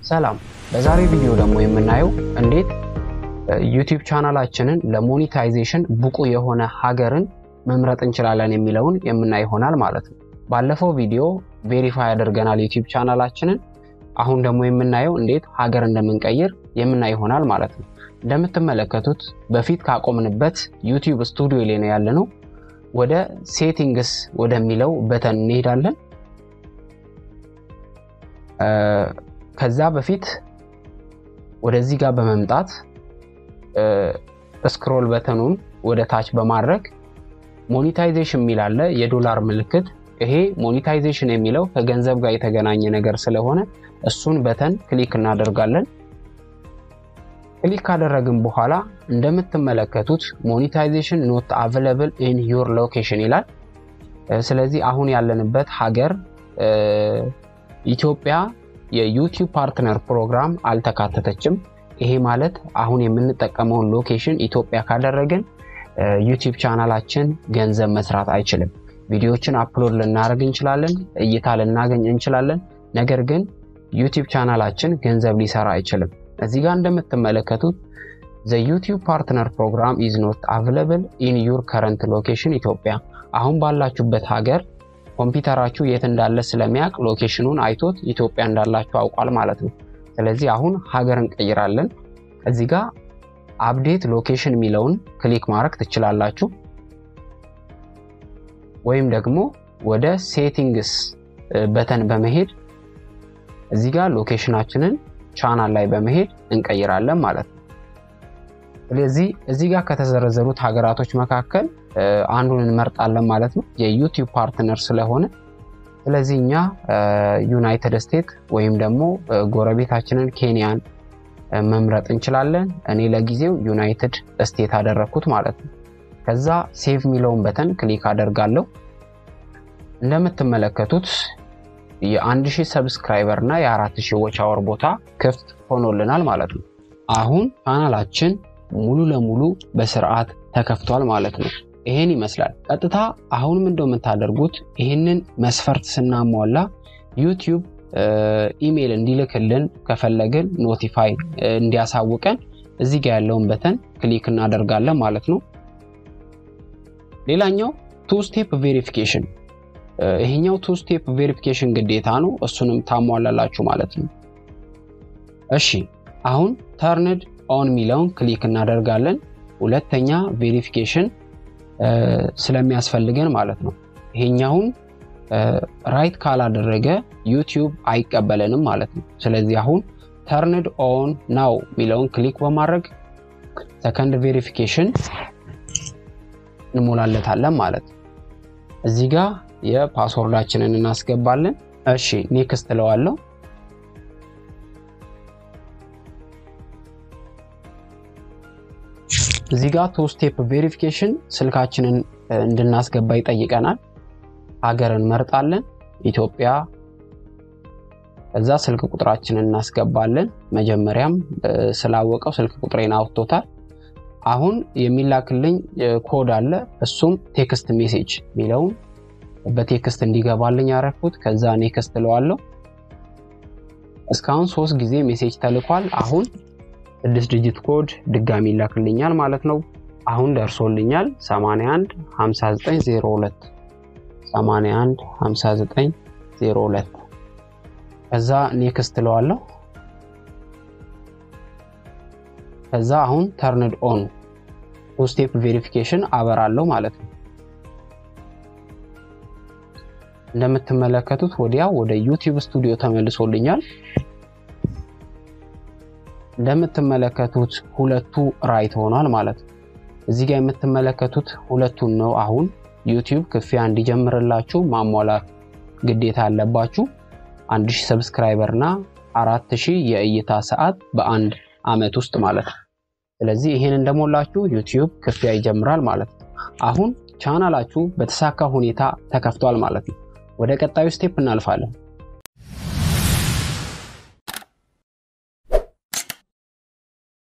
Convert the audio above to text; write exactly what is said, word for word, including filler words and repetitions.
ሰላም በዛሬው ቪዲዮ ደግሞ የምናየው እንዴት ዩቲዩብ ቻናላችንን ለሞኔታይዜሽን ብቁ የሆነ ሀገርን መምረጥ እንችላለን የሚለውን የምናይ ይሆናል ማለት ነው። ባለፈው ቪዲዮ ቬሪፋይ አድርገናል ዩቲዩብ ቻናላችንን። አሁን ደግሞ የምናየው እንዴት ሀገር እንደምንቀይር የምናይ ይሆናል ማለት ነው። እንደምትመለከቱት በፊት ካቆምንበት ዩቲዩብ ስቱዲዮ ላይ ነው ያለነው። ወደ ሴቲንግስ ወደሚለው በተን እንሄዳለን። ከዛ በፊት ወደዚህ ጋር በመምጣት ስክሮል በተኑን ወደ ታች በማድረግ ሞኔታይዜሽን የሚል አለ፣ የዶላር ምልክት። ይሄ ሞኔታይዜሽን የሚለው ከገንዘብ ጋር የተገናኘ ነገር ስለሆነ እሱን በተን ክሊክ እናደርጋለን። ክሊክ ካደረግን በኋላ እንደምትመለከቱት ሞኔታይዜሽን ኖት አቬለብል ኢን ዩር ሎኬሽን ይላል። ስለዚህ አሁን ያለንበት ሀገር ኢትዮጵያ የዩቲዩብ ፓርትነር ፕሮግራም አልተካተተችም። ይሄ ማለት አሁን የምንጠቀመውን ሎኬሽን ኢትዮጵያ ካደረግን ዩቲዩብ ቻናላችን ገንዘብ መስራት አይችልም። ቪዲዮዎችን አፕሎድ ልናደርግ እንችላለን፣ እይታ ልናገኝ እንችላለን፣ ነገር ግን ዩቲዩብ ቻናላችን ገንዘብ ሊሰራ አይችልም። እዚህ ጋር እንደምትመለከቱት the YouTube partner program is not available in your current location ኢትዮጵያ። አሁን ባላችሁበት ሀገር ኮምፒውተራችሁ የት እንዳለ ስለሚያቅ ሎኬሽኑን አይቶት ኢትዮጵያ እንዳላችሁ አውቋል ማለት ነው። ስለዚህ አሁን ሀገር እንቀይራለን። እዚህ ጋር አፕዴት ሎኬሽን የሚለውን ክሊክ ማድረግ ትችላላችሁ፣ ወይም ደግሞ ወደ ሴቲንግስ በተን በመሄድ እዚህ ጋር ሎኬሽናችንን ቻናል ላይ በመሄድ እንቀይራለን ማለት ነው። ስለዚህ እዚህ ጋር ከተዘረዘሩት ሀገራቶች መካከል አንዱን እንመርጣለን ማለት ነው፣ የዩቲዩብ ፓርትነር ስለሆነ። ስለዚህ እኛ ዩናይትድ ስቴትስ ወይም ደግሞ ጎረቤታችንን ኬንያን መምረጥ እንችላለን። እኔ ለጊዜው ዩናይትድ ስቴትስ አደረኩት ማለት ነው። ከዛ ሴቭ የሚለውን በተን ክሊክ አደርጋለሁ። እንደምትመለከቱት የአንድ ሺህ ሰብስክራይበር እና የአራት ሺህ ዎች አወር ቦታ ክፍት ሆኖልናል ማለት ነው። አሁን ቻናላችን ሙሉ ለሙሉ በስርዓት ተከፍቷል ማለት ነው። ይሄን ይመስላል። ቀጥታ አሁንም እንደው የምታደርጉት ይሄንን መስፈርት ስናሟላ ዩቲዩብ ኢሜል እንዲልክልን ከፈለግን ኖቲፋይ እንዲያሳውቀን እዚህ ጋር ያለውን በተን ክሊክ እናደርጋለን ማለት ነው። ሌላኛው ቱ ስቴፕ ቬሪፊኬሽን፣ ይሄኛው ቱ ስቴፕ ቬሪፊኬሽን ግዴታ ነው። እሱንም ታሟላላችሁ ማለት ነው። እሺ አሁን ተርንድ ኦን ሚለውን ክሊክ እናደርጋለን። ሁለተኛ ቬሪፊኬሽን ስለሚያስፈልገን ማለት ነው። ይሄኛውን ራይት ካላደረገ ዩቲዩብ አይቀበለንም ማለት ነው። ስለዚህ አሁን ተርንድ ኦን ናው ሚለውን ክሊክ በማድረግ ሰከንድ ቬሪፊኬሽን እንሞላለታለን ማለት ነው። እዚህ ጋር የፓስወርዳችንን እናስገባለን። እሺ ኔክስት እለዋለሁ። እዚህ ጋር ቱ ስቴፕ ቬሪፊኬሽን ስልካችንን እንድናስገባ ይጠይቀናል። ሀገር እንመርጣለን፣ ኢትዮጵያ። እዛ ስልክ ቁጥራችንን እናስገባለን። መጀመሪያም ስላወቀው ስልክ ቁጥሬን አውጥቶታል። አሁን የሚላክልኝ ኮድ አለ፣ እሱም ቴክስት ሜሴጅ ሚለውን በቴክስት እንዲገባልኝ ያረኩት። ከዛ ኔክስት እለዋለሁ። እስካሁን ሶስት ጊዜ ሜሴጅ ተልኳል። አሁን ስድስት ዲጂት ኮድ ድጋሚ ይላክልኛል ማለት ነው። አሁን ደርሶልኛል ሰማንያ አንድ ሃምሳ ዘጠኝ ዜሮ ሁለት ሰማንያ አንድ ሃምሳ ዘጠኝ ዜሮ ሁለት። ከዛ ኔክስት እለዋለሁ። ከዛ አሁን ተርንድ ኦን ቱ ስቴፕ ቬሪፊኬሽን አበራለሁ ማለት ነው። እንደምትመለከቱት ወዲያው ወደ ዩቲዩብ ስቱዲዮ ተመልሶልኛል። እንደምትመለከቱት ሁለቱ ራይት ሆኗል ማለት ነው። እዚህ ጋር የምትመለከቱት ሁለቱን ነው። አሁን ዩቲዩብ ክፍያ እንዲጀምርላችሁ ማሟላት ግዴታ አለባችሁ። አንድ ሺህ ሰብስክራይበር እና አራት ሺህ የእይታ ሰዓት በአንድ አመት ውስጥ ማለት ነው። ስለዚህ ይሄን እንደሞላችሁ ዩቲዩብ ክፍያ ይጀምራል ማለት ነው። አሁን ቻናላችሁ በተሳካ ሁኔታ ተከፍቷል ማለት ነው። ወደ ቀጣዩ ስቴፕ እናልፋለን።